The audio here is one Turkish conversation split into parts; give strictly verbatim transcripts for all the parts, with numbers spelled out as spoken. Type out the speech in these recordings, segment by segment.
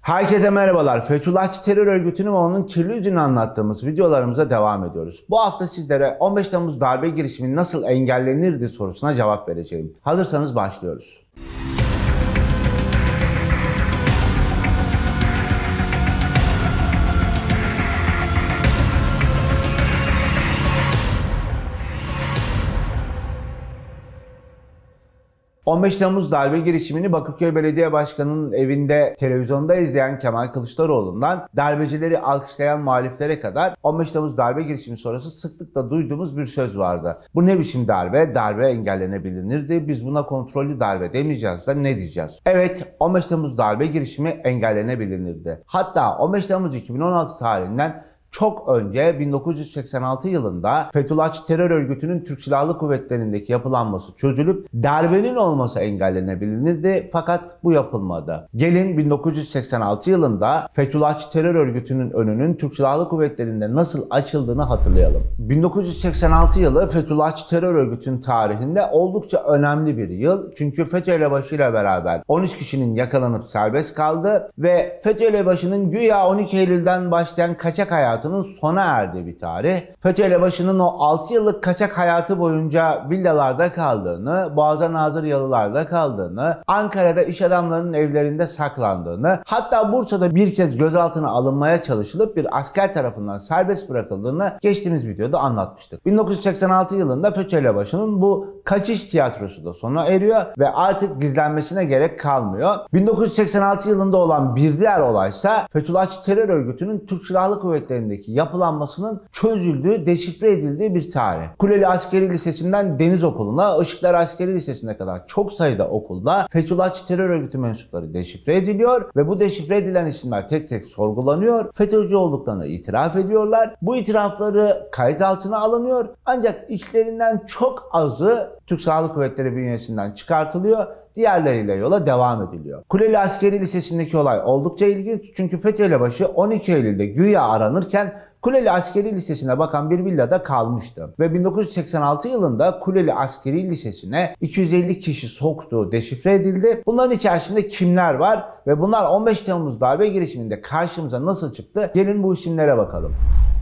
Herkese merhabalar. Fethullahçı terör örgütünün ve onun kirli yüzünü anlattığımız videolarımıza devam ediyoruz. Bu hafta sizlere on beş Temmuz darbe girişimi nasıl engellenirdi sorusuna cevap vereceğim. Hazırsanız başlıyoruz. on beş Temmuz darbe girişimini Bakırköy Belediye Başkanı'nın evinde televizyonda izleyen Kemal Kılıçdaroğlu'ndan darbecileri alkışlayan muhaliflere kadar on beş Temmuz darbe girişimi sonrası sıklıkla duyduğumuz bir söz vardı. Bu ne biçim darbe? Darbe engellenebilirdi. Biz buna kontrollü darbe demeyeceğiz da ne diyeceğiz? Evet, on beş Temmuz darbe girişimi engellenebilirdi. Hatta on beş Temmuz iki bin on altı tarihinden çok önce bin dokuz yüz seksen altı yılında Fethullahçı terör örgütünün Türk Silahlı Kuvvetleri'ndeki yapılanması çözülüp darbenin olması engellenebilirdi, fakat bu yapılmadı. Gelin bin dokuz yüz seksen altı yılında Fethullahçı terör örgütünün önünün Türk Silahlı Kuvvetleri'nde nasıl açıldığını hatırlayalım. bin dokuz yüz seksen altı yılı Fethullahçı terör örgütünün tarihinde oldukça önemli bir yıl. Çünkü FETÖ elebaşı ile beraber on üç kişinin yakalanıp serbest kaldı ve FETÖ elebaşının güya on iki Eylül'den başlayan kaçak hayatı sona erdiği bir tarih. FETÖ elebaşının o altı yıllık kaçak hayatı boyunca villalarda kaldığını, Boğaz'a nazır yalılarda kaldığını, Ankara'da iş adamlarının evlerinde saklandığını, hatta Bursa'da bir kez gözaltına alınmaya çalışılıp bir asker tarafından serbest bırakıldığını geçtiğimiz videoda anlatmıştık. bin dokuz yüz seksen altı yılında FETÖ elebaşının bu kaçış tiyatrosu da sona eriyor ve artık gizlenmesine gerek kalmıyor. bin dokuz yüz seksen altı yılında olan bir diğer olaysa Fethullahçı terör örgütünün Türk Silahlı Kuvvetleri'nde yapılanmasının çözüldüğü, deşifre edildiği bir tarih. Kuleli Askeri Lisesi'nden Deniz Okulu'na, Işıklar Askeri Lisesi'ne kadar çok sayıda okulda Fethullahçı terör örgütü mensupları deşifre ediliyor ve bu deşifre edilen isimler tek tek sorgulanıyor. FETÖ'cü olduklarını itiraf ediyorlar. Bu itirafları kayıt altına alınıyor. Ancak içlerinden çok azı Türk Silahlı Kuvvetleri bünyesinden çıkartılıyor. Diğerleriyle yola devam ediliyor. Kuleli Askeri Lisesi'ndeki olay oldukça ilginç, çünkü FETÖ elebaşı on iki Eylül'de güya aranırken Kuleli Askeri Lisesi'ne bakan bir villada kalmıştı. Ve bin dokuz yüz seksen altı yılında Kuleli Askeri Lisesi'ne iki yüz elli kişi soktuğu deşifre edildi. Bunların içerisinde kimler var ve bunlar on beş Temmuz darbe girişiminde karşımıza nasıl çıktı? Gelin bu isimlere bakalım.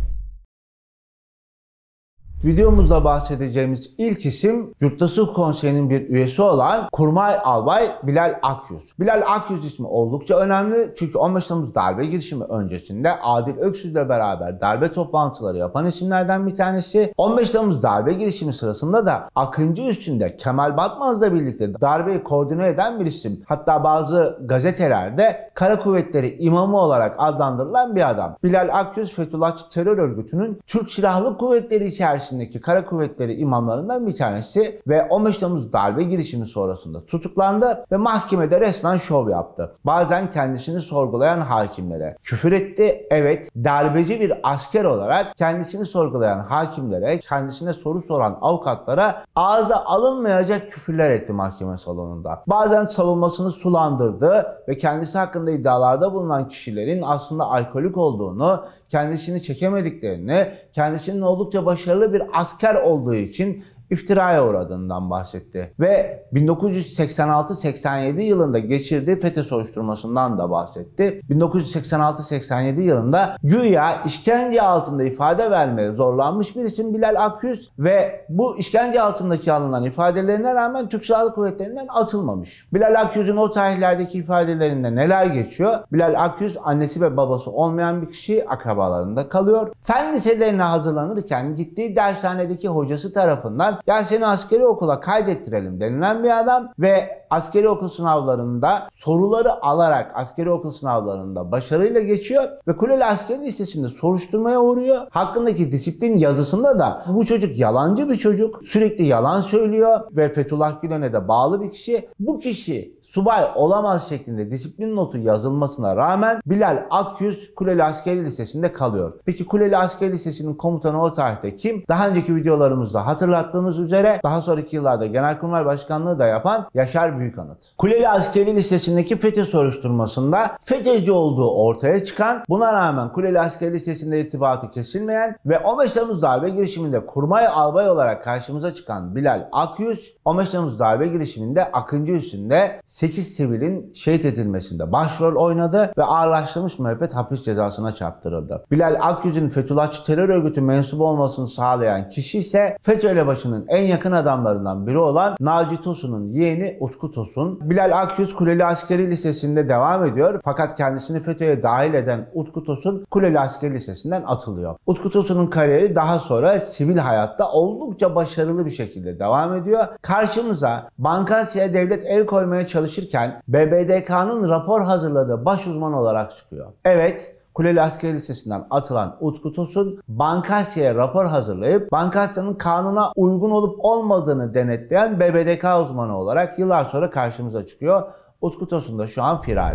Videomuzda bahsedeceğimiz ilk isim Yurttaşı Konseyi'nin bir üyesi olan Kurmay Albay Bilal Akyüz. Bilal Akyüz ismi oldukça önemli, çünkü on beş Temmuz darbe girişimi öncesinde Adil Öksüz'le beraber darbe toplantıları yapan isimlerden bir tanesi. on beş Temmuz darbe girişimi sırasında da Akıncı üstünde Kemal Batmaz'la birlikte darbeyi koordine eden bir isim. Hatta bazı gazetelerde Kara Kuvvetleri imamı olarak adlandırılan bir adam. Bilal Akyüz, Fethullahçı terör örgütünün Türk Silahlı Kuvvetleri içerisinde Kara Kuvvetleri imamlarından bir tanesi ve on beş Temmuz darbe girişimi sonrasında tutuklandı ve mahkemede resmen şov yaptı. Bazen kendisini sorgulayan hakimlere küfür etti. Evet, darbeci bir asker olarak kendisini sorgulayan hakimlere, kendisine soru soran avukatlara ağza alınmayacak küfürler etti mahkeme salonunda. Bazen savunmasını sulandırdı ve kendisi hakkında iddialarda bulunan kişilerin aslında alkolik olduğunu, kendisini çekemediklerini, kendisinin oldukça başarılı bir asker olduğu için iftiraya uğradığından bahsetti. Ve bin dokuz yüz seksen altı seksen yedi yılında geçirdiği FETÖ soruşturmasından da bahsetti. bin dokuz yüz seksen altı seksen yedi yılında güya işkence altında ifade vermeye zorlanmış bir isim Bilal Akyüz ve bu işkence altındaki alınan ifadelerine rağmen Türk Silahlı Kuvvetleri'nden atılmamış. Bilal Akyüz'ün o tarihlerdeki ifadelerinde neler geçiyor? Bilal Akyüz annesi ve babası olmayan bir kişi, akrabalarında kalıyor. Fen liselerine hazırlanırken gittiği dershanedeki hocası tarafından "Ya seni askeri okula kaydettirelim" denilen bir adam ve askeri okul sınavlarında soruları alarak askeri okul sınavlarında başarıyla geçiyor ve Kuleli Askeri Lisesi'nde soruşturmaya uğruyor. Hakkındaki disiplin yazısında da bu çocuk yalancı bir çocuk, sürekli yalan söylüyor ve Fethullah Gülen'e de bağlı bir kişi. Bu kişi subay olamaz şeklinde disiplin notu yazılmasına rağmen Bilal Akyüz Kuleli Askeri Lisesi'nde kalıyor. Peki Kuleli Askeri Lisesi'nin komutanı o tarihte kim? Daha önceki videolarımızda hatırlattığımız üzere daha sonraki yıllarda Genelkurmay Başkanlığı da yapan Yaşar büyük anıt. Kuleli Askeri Lisesi'ndeki FETÖ soruşturmasında FETÖ'cü olduğu ortaya çıkan, buna rağmen Kuleli Askeri Lisesi'nde irtibatı kesilmeyen ve on beş Temmuz darbe girişiminde kurmay albay olarak karşımıza çıkan Bilal Akyüz, on beş Temmuz darbe girişiminde Akıncı Üssü'nde sekiz sivilin şehit edilmesinde başrol oynadı ve ağırlaştırılmış müebbet hapis cezasına çarptırıldı. Bilal Akyüz'ün Fethullahçı terör örgütü mensubu olmasını sağlayan kişi ise FETÖ elebaşının en yakın adamlarından biri olan Naci Tosun'un yeğeni Utku Tosun. Bilal Akyüz Kuleli Askeri Lisesi'nde devam ediyor fakat kendisini FETÖ'ye dahil eden Utku Tosun Kuleli Askeri Lisesi'nden atılıyor. Utku Tosun'un kariyeri daha sonra sivil hayatta oldukça başarılı bir şekilde devam ediyor. Karşımıza Bankasya'ya devlet el koymaya çalışırken B B D K'nın rapor hazırladığı baş uzman olarak çıkıyor. Evet, Kuleli Askeri Lisesi'nden atılan Utku Tosun, Bankasya'ya rapor hazırlayıp Bankasya'nın kanuna uygun olup olmadığını denetleyen B B D K uzmanı olarak yıllar sonra karşımıza çıkıyor. Utku Tosun da şu an firari.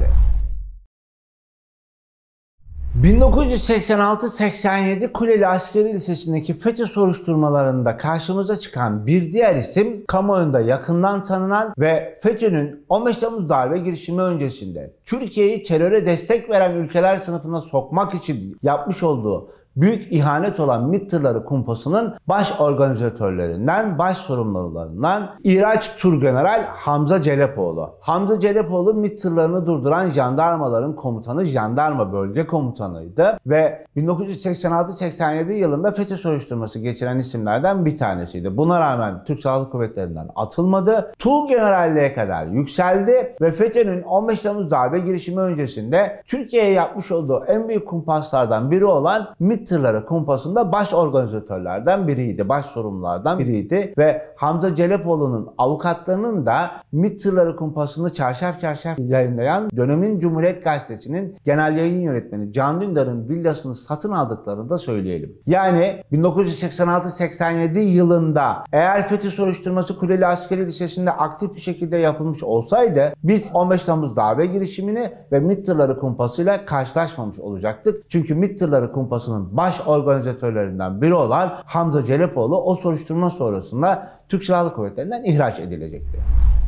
bin dokuz yüz seksen altı seksen yedi Kuleli Askeri Lisesi'ndeki FETÖ soruşturmalarında karşımıza çıkan bir diğer isim, kamuoyunda yakından tanınan ve FETÖ'nün on beş Temmuz darbe girişimi öncesinde Türkiye'yi teröre destek veren ülkeler sınıfına sokmak için yapmış olduğu büyük ihanet olan MİT tırları kumpasının baş organizatörlerinden, baş sorumlularından İhraç Turgeneral Hamza Celepoğlu. Hamza Celepoğlu MİT tırlarını durduran jandarmaların komutanı, jandarma bölge komutanıydı ve bin dokuz yüz seksen altı seksen yedi yılında FETÖ soruşturması geçiren isimlerden bir tanesiydi. Buna rağmen Türk Silahlı Kuvvetleri'nden atılmadı. Tuğgeneralliğe kadar yükseldi ve FETÖ'nün on beş Temmuz darbe girişimi öncesinde Türkiye'ye yapmış olduğu en büyük kumpaslardan biri olan MİT tırları kumpasında baş organizatörlerden biriydi, baş sorumlulardan biriydi ve Hamza Celepoğlu'nun avukatlarının da MİT tırları kumpasını çarşaf çarşaf yayınlayan dönemin Cumhuriyet Gazetesi'nin genel yayın yönetmeni Can Dündar'ın villasını satın aldıklarını da söyleyelim. Yani bin dokuz yüz seksen altı seksen yedi yılında eğer FETÖ soruşturması Kuleli Askeri Lisesi'nde aktif bir şekilde yapılmış olsaydı biz on beş Temmuz darbe girişimini ve MİT tırları kumpasıyla karşılaşmamış olacaktık. Çünkü MİT tırları kumpasının baş organizatörlerinden biri olan Hamza Celepoğlu o soruşturma sonrasında Türk Silahlı Kuvvetleri'nden ihraç edilecekti.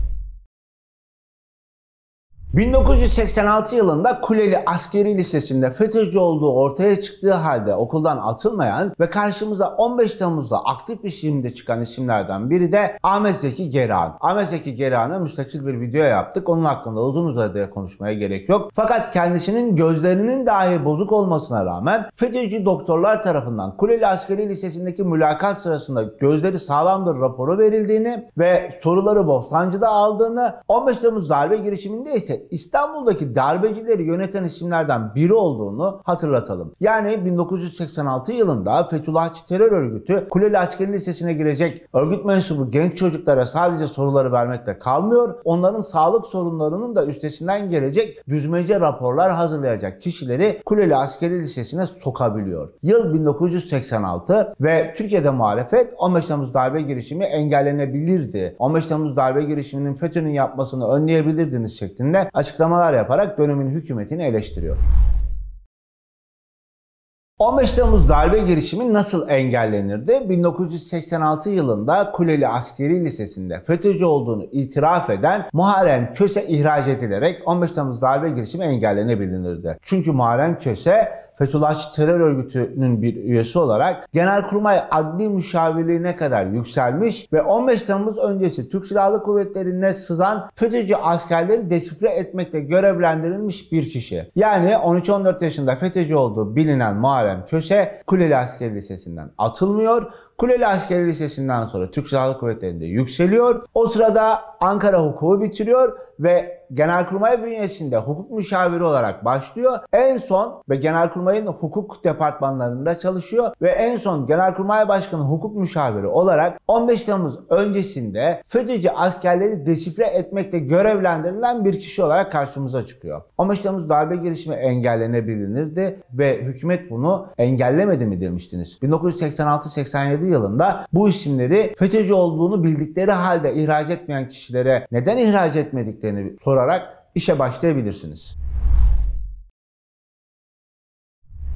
bin dokuz yüz seksen altı yılında Kuleli Askeri Lisesi'nde FETÖ'cü olduğu ortaya çıktığı halde okuldan atılmayan ve karşımıza on beş Temmuz'da aktif bir şimdi çıkan isimlerden biri de Ahmet Zeki Gerihan. Ahmet Zeki Gerihan'a müstakil bir video yaptık. Onun hakkında uzun uzadıya konuşmaya gerek yok. Fakat kendisinin gözlerinin dahi bozuk olmasına rağmen FETÖ'cü doktorlar tarafından Kuleli Askeri Lisesi'ndeki mülakat sırasında gözleri sağlamdır raporu verildiğini ve soruları Bostancı'da aldığını, on beş Temmuz darbe girişiminde ise İstanbul'daki darbecileri yöneten isimlerden biri olduğunu hatırlatalım. Yani bin dokuz yüz seksen altı yılında Fethullahçı terör örgütü Kuleli Askeri Lisesi'ne girecek örgüt mensubu genç çocuklara sadece soruları vermekle kalmıyor. Onların sağlık sorunlarının da üstesinden gelecek düzmece raporlar hazırlayacak kişileri Kuleli Askeri Lisesi'ne sokabiliyor. Yıl bin dokuz yüz seksen altı ve Türkiye'de muhalefet on beş Temmuz darbe girişimi engellenebilirdi. on beş Temmuz darbe girişiminin FETÖ'nün yapmasını önleyebilirdiniz şeklinde açıklamalar yaparak dönemin hükümetini eleştiriyor. on beş Temmuz darbe girişimi nasıl engellenirdi? bin dokuz yüz seksen altı yılında Kuleli Askeri Lisesi'nde FETÖ'cü olduğunu itiraf eden Muharrem Köse ihraç edilerek on beş Temmuz darbe girişimi engellenebilirdi. Çünkü Muharrem Köse Fethullahçı terör örgütünün bir üyesi olarak Genelkurmay Adli Müşavirliğine kadar yükselmiş ve on beş Temmuz öncesi Türk Silahlı Kuvvetleri'ne sızan FETÖ'cü askerleri deşifre etmekle görevlendirilmiş bir kişi. Yani on üç on dört yaşında FETÖ'cü olduğu bilinen Muharrem Köse Kuleli Askeri Lisesi'nden atılmıyor. Kuleli Askeri Lisesi'nden sonra Türk Silahlı Kuvvetleri'nde yükseliyor. O sırada Ankara hukuku bitiriyor ve Genelkurmay bünyesinde hukuk müşaviri olarak başlıyor. En son ve Genelkurmay'ın hukuk departmanlarında çalışıyor ve en son Genelkurmay Başkanı hukuk müşaviri olarak on beş Temmuz öncesinde FETÖ'cü askerleri deşifre etmekle görevlendirilen bir kişi olarak karşımıza çıkıyor. on beş Temmuz darbe girişimi engellenebilirdi ve hükümet bunu engellemedi mi demiştiniz. bin dokuz yüz seksen altı seksen yedi yılında bu isimleri FETÖ'cü olduğunu bildikleri halde ihraç etmeyen kişilere neden ihraç etmediklerini sorarak işe başlayabilirsiniz.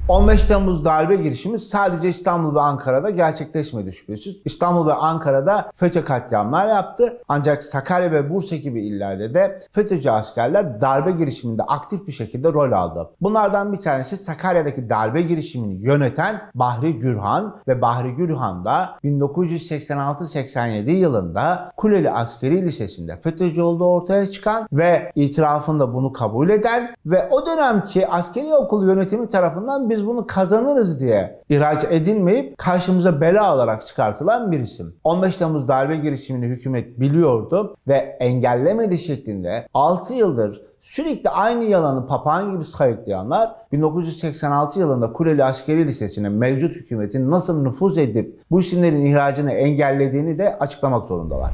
on beş Temmuz darbe girişimi sadece İstanbul ve Ankara'da gerçekleşmedi şüphesiz. İstanbul ve Ankara'da FETÖ katliamlar yaptı. Ancak Sakarya ve Bursa gibi illerde de FETÖ'cü askerler darbe girişiminde aktif bir şekilde rol aldı. Bunlardan bir tanesi Sakarya'daki darbe girişimini yöneten Bahri Gürhan ve Bahri Gürhan da bin dokuz yüz seksen altı seksen yedi yılında Kuleli Askeri Lisesi'nde FETÖ'cü olduğu ortaya çıkan ve itirafında bunu kabul eden ve o dönemki askeri okul yönetimi tarafından biz bunu kazanırız diye ihraç edilmeyip karşımıza bela olarak çıkartılan bir isim. on beş Temmuz darbe girişimini hükümet biliyordu ve engellemedi şeklinde altı yıldır sürekli aynı yalanı papağan gibi sayıklayanlar bin dokuz yüz seksen altı yılında Kuleli Askeri Lisesi'ne mevcut hükümetin nasıl nüfuz edip bu isimlerin ihracını engellediğini de açıklamak zorundalar.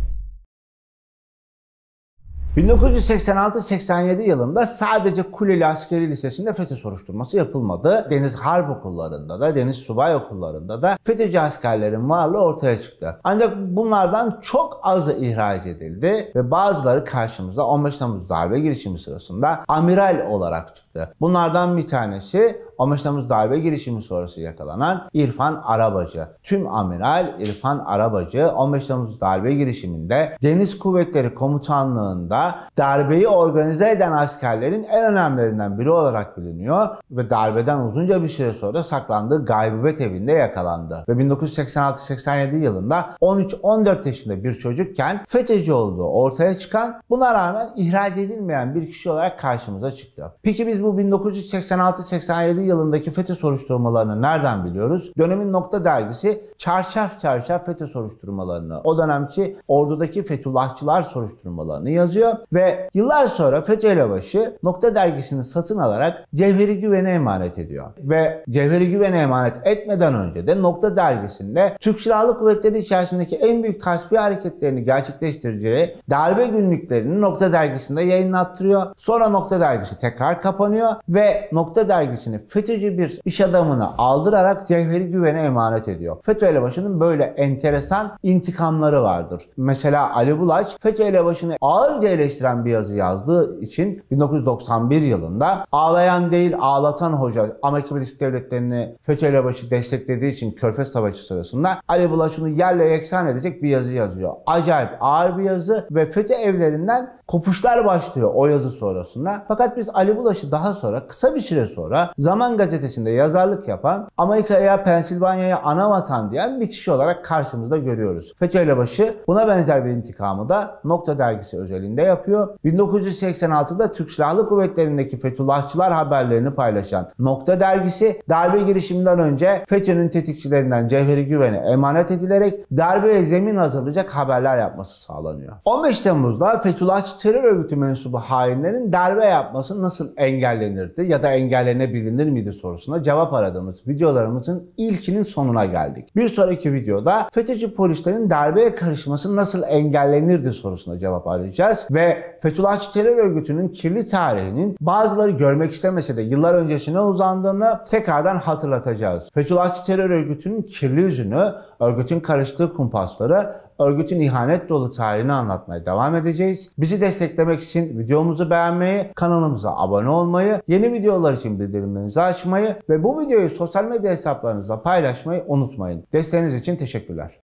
bin dokuz yüz seksen altı seksen yedi yılında sadece Kuleli Askeri Lisesi'nde FETÖ soruşturması yapılmadı. Deniz Harp okullarında da, Deniz Subay okullarında da FETÖ'cü askerlerin varlığı ortaya çıktı. Ancak bunlardan çok azı ihraç edildi ve bazıları karşımıza on beş Temmuz darbe girişimi sırasında amiral olarak çıktı. Bunlardan bir tanesi on beş Temmuz darbe girişimi sonrası yakalanan İrfan Arabacı. Tüm amiral İrfan Arabacı on beş Temmuz darbe girişiminde Deniz Kuvvetleri Komutanlığı'nda darbeyi organize eden askerlerin en önemlilerinden biri olarak biliniyor ve darbeden uzunca bir süre sonra saklandığı gaybibet evinde yakalandı. Ve bin dokuz yüz seksen altı seksen yedi yılında on üç on dört yaşında bir çocukken FETÖ'cü olduğu ortaya çıkan, buna rağmen ihraç edilmeyen bir kişi olarak karşımıza çıktı. Peki biz bu bin dokuz yüz seksen altı seksen yedi yılındaki FETÖ soruşturmalarını nereden biliyoruz? Dönemin Nokta dergisi çarşaf çarşaf FETÖ soruşturmalarını, o dönemki ordudaki Fethullahçılar soruşturmalarını yazıyor ve yıllar sonra FETÖ elebaşı Nokta dergisini satın alarak Cevheri Güven'e emanet ediyor. Ve Cevheri Güven'e emanet etmeden önce de Nokta dergisinde Türk Silahlı Kuvvetleri içerisindeki en büyük tasfiye hareketlerini gerçekleştireceği darbe günlüklerini Nokta dergisinde yayınlattırıyor. Sonra Nokta dergisi tekrar kapanıyor ve Nokta dergisini FETÖ'cü bir iş adamını aldırarak Cevheri Güven'e emanet ediyor. FETÖ elebaşının böyle enteresan intikamları vardır. Mesela Ali Bulaç FETÖ elebaşını ağırca eleştiren bir yazı yazdığı için bin dokuz yüz doksan bir yılında "Ağlayan değil ağlatan hoca" Amerika Birleşik Devletleri'ni FETÖ elebaşı desteklediği için Körfez Savaşı sırasında Ali Bulaç onu yerle yeksan edecek bir yazı yazıyor. Acayip ağır bir yazı ve FETÖ evlerinden kopuşlar başlıyor o yazı sonrasında. Fakat biz Ali Bulaş'ı daha sonra, kısa bir süre sonra Zaman Gazetesi'nde yazarlık yapan, Amerika'ya, Pensilvanya'ya ana vatan diyen bir kişi olarak karşımızda görüyoruz. FETÖ elebaşı buna benzer bir intikamı da Nokta dergisi özelinde yapıyor. bin dokuz yüz seksen altıda Türk Silahlı Kuvvetleri'ndeki Fethullahçılar haberlerini paylaşan Nokta dergisi darbe girişiminden önce FETÖ'nün tetikçilerinden Cevheri Güven'e emanet edilerek darbeye zemin hazırlayacak haberler yapması sağlanıyor. on beş Temmuz'da Fethullahçı terör örgütü mensubu hainlerin darbe yapması nasıl engellenirdi ya da engellenebilir miydi sorusuna cevap aradığımız videolarımızın ilkinin sonuna geldik. Bir sonraki videoda FETÖ'cü polislerin darbeye karışması nasıl engellenirdi sorusuna cevap arayacağız ve Fethullahçı terör örgütünün kirli tarihinin bazıları görmek istemese de yıllar öncesine uzandığını tekrardan hatırlatacağız. Fethullahçı terör örgütünün kirli yüzünü, örgütün karıştığı kumpasları, örgütün ihanet dolu tarihini anlatmaya devam edeceğiz. Bizi desteklemek için videomuzu beğenmeyi, kanalımıza abone olmayı, yeni videolar için bildirimlerinizi açmayı ve bu videoyu sosyal medya hesaplarınızda paylaşmayı unutmayın. Desteğiniz için teşekkürler.